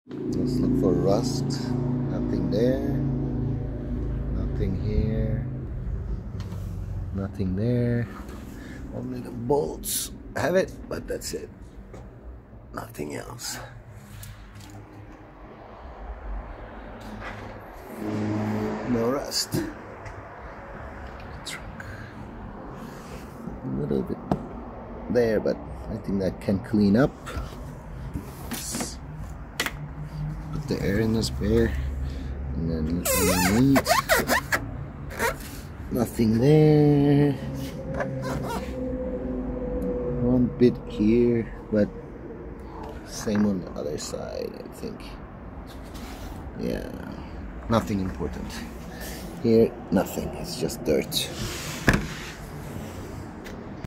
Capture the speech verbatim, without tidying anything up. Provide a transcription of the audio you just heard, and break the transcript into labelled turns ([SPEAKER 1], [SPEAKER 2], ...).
[SPEAKER 1] Let's look for rust. Nothing there. Nothing here. Nothing there. Only the bolts have it, but that's it. Nothing else. No rust. Truck. A little bit there, but I think that can clean up. Let's put the air in the spare, and then look underneath. Nothing there. One bit here, but same on the other side, I think. Yeah, nothing important. Here, nothing. It's just dirt.